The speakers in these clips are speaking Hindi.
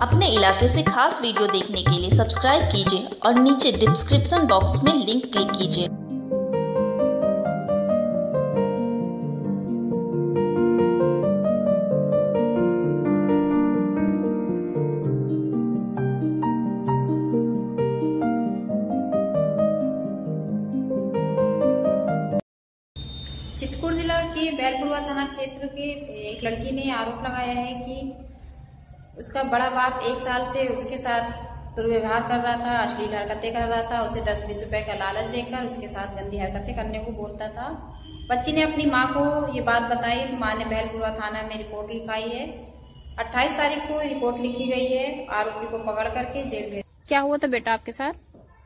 अपने इलाके से खास वीडियो देखने के लिए सब्सक्राइब कीजिए और नीचे डिस्क्रिप्शन बॉक्स में लिंक क्लिक कीजिए। चित्रकूट जिला के बैलपुरवा थाना क्षेत्र के एक लड़की ने आरोप लगाया है कि उसका बड़ा बाप 1 साल से उसके साथ दुर्व्यवहार कर रहा था, अश्लील हरकतें कर रहा था। उसे 10-20 रुपए का लालच देकर उसके साथ गंदी हरकतें करने को बोलता था। बच्ची ने अपनी माँ को ये बात बताई तो माँ ने बैलपुरवा थाना में रिपोर्ट लिखाई है। 28 तारीख को रिपोर्ट लिखी गई है। आरोपी को पकड़ करके जेल भेज। क्या हुआ था बेटा आपके साथ?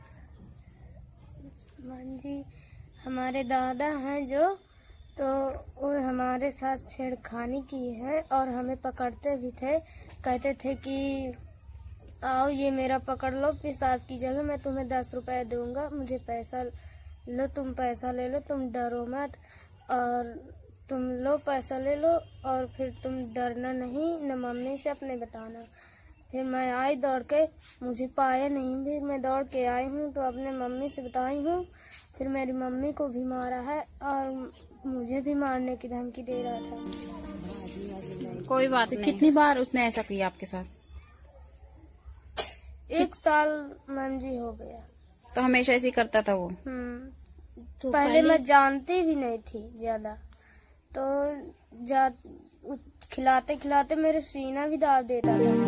जी, हमारे दादा हैं जो तो वो हमारे साथ छेड़खानी की है और हमें पकड़ते भी थे। कहते थे कि आओ ये मेरा पकड़ लो, पेशाब की जगह मैं तुम्हें 10 रुपए दूंगा, मुझे पैसा लो, तुम पैसा ले लो, तुम डरो मत, और तुम लो पैसा ले लो और फिर तुम डरना नहीं, न मम्मी से अपने बताना। फिर मैं आई दौड़ के, मुझे पाया नहीं, फिर मैं दौड़ के आई हूँ तो अपने मम्मी से बताई हूँ। फिर मेरी मम्मी को भी मारा है और मुझे भी मारने की धमकी दे रहा था। कोई बात नहीं। कितनी बार उसने ऐसा किया आपके साथ? 1 साल मैम जी हो गया। तो हमेशा ऐसे ही करता था वो? तो पहले मैं जानती भी नहीं थी ज्यादा, तो खिलाते खिलाते मेरे सीना भी दाब देता था।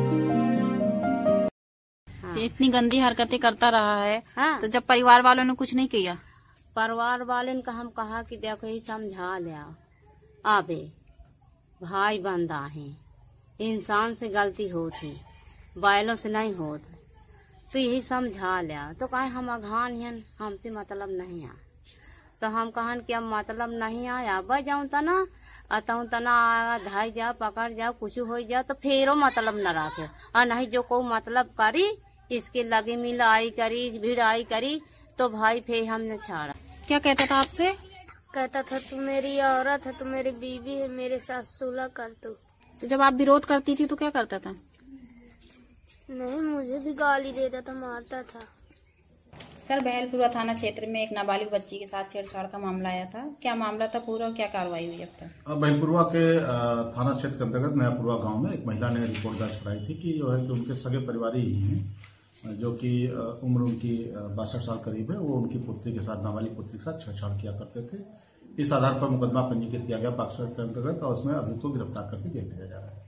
तो इतनी गंदी हरकतें करता रहा है। हाँ। तो जब परिवार वालों ने कुछ नहीं किया? परिवार वाले ने हम कहा कि देखो ही समझा लिया, आबे भाई बंदा है, इंसान से गलती होती, बैलों से नहीं होती, तो यही समझा लिया। तो कहे हम अघान हैं, हमसे मतलब नहीं आ। तो हम कहन कि अब मतलब नहीं आया, बच जाऊं तना अतऊ तना धाई जाओ, पकड़ जाओ, कुछ हो जाओ तो फेरो मतलब न रखे, और नहीं जो को मतलब करी इसके लगे मिलाई करी, भिड़ाई करी, तो भाई फिर हमने छाड़ा। क्या कहता था आपसे? कहता था तू मेरी औरत है, तू मेरी बीवी है, मेरे साथ सुलह कर तू। तो जब आप विरोध करती थी तो क्या करता था? नहीं, मुझे भी गाली देता था, मारता था। सर, बैलपुरवा थाना क्षेत्र में एक नाबालिग बच्ची के साथ छेड़छाड़ का मामला आया था। क्या मामला था पूरा, क्या कार्रवाई हुई अब तक? बैलपुरवा के थाना क्षेत्र के अंतर्गत नयापुरवा गांव में एक महिला ने रिपोर्ट दर्ज कराई थी कि जो है कि उनके सगे परिवारी ही हैं, जो कि उम्र उनकी 62 साल करीब है, वो उनकी पुत्री के साथ, नाबालिग पुत्री के साथ छेड़छाड़ किया करते थे। इस आधार पर मुकदमा पंजीकृत किया गया पॉक्सो के अंतर्गत और उसमें अभियुक्त को गिरफ्तार करके जेल भेजा जा रहा है।